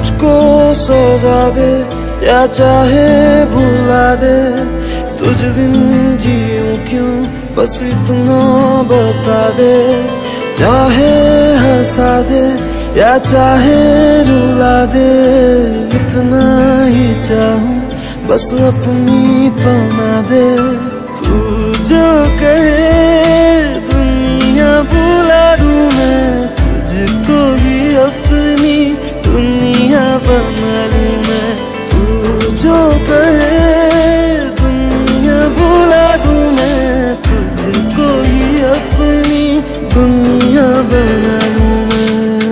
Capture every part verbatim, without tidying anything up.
मुझको सजा दे या चाहे भुला दे, तुझ बिन जीऊं क्यों बस इतना बता दे। चाहे हंसा दे या चाहे रुला दे, इतना ही चाहूं बस अपनी बना दे। तू जो कहे दुनिया भुला दूं मैं, तुझको ही अपनी दुनिया बना लूं मैं। तू जो कहे दुनिया भुला दूं मैं, तुझको ही अपनी दुनिया बना लूं मैं।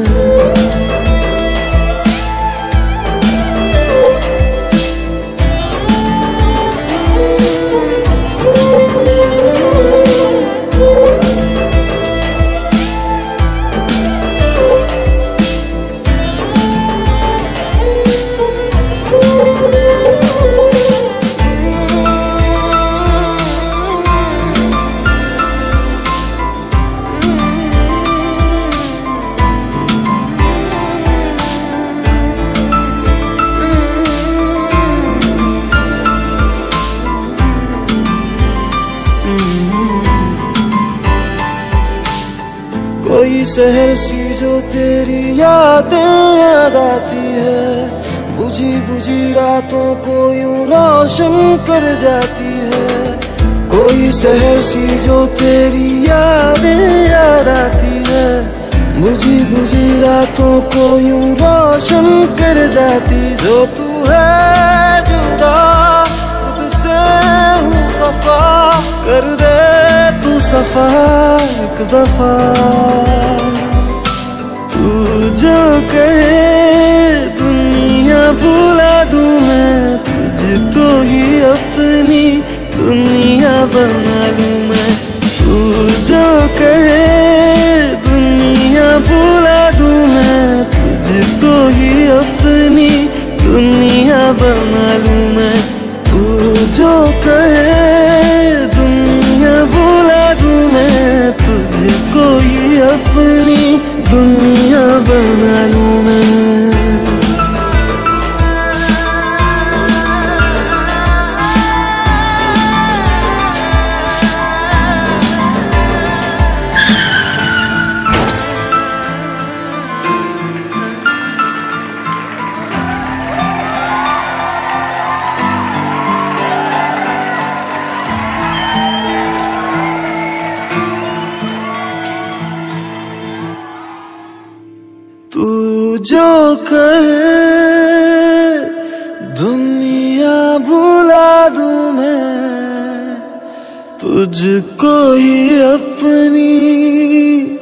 कोई शहर सी जो तेरी यादें याद आती है, बुझी बुझी रातों को यूं रोशन कर जाती है। कोई शहर सी जो तेरी यादें याद आती है, बुझी बुझी रातों को यूं रोशन कर जाती। जो तू है जुदा खुद से हूँ खफा, कर दे तू सफा एक दफा। तू जो कहे दुनिया भुला दूं मैं, तुझको ही अपनी दुनिया बना लूं मैं। तू जो कहे दुनिया भुला दूं मैं, तुझको ही अपनी दुनिया बना लूं मैं। तू जो कहे दुनिया भुला दूं मैं, तुझको ही अपनी दुनिया बना लूं मैं। तू जो कहे दुनिया भुला दूं मैं, तुझको ही अपनी